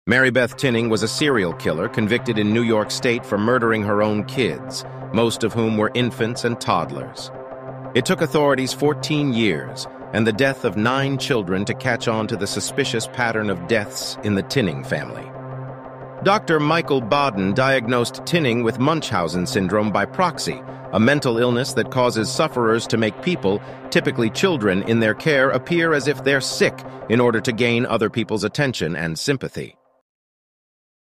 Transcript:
Marybeth Tinning was a serial killer convicted in New York State for murdering her own kids, most of whom were infants and toddlers. It took authorities 14 years and the death of 9 children to catch on to the suspicious pattern of deaths in the Tinning family. Dr. Michael Baden diagnosed Tinning with Munchausen syndrome by proxy, a mental illness that causes sufferers to make people, typically children in their care, appear as if they're sick in order to gain other people's attention and sympathy.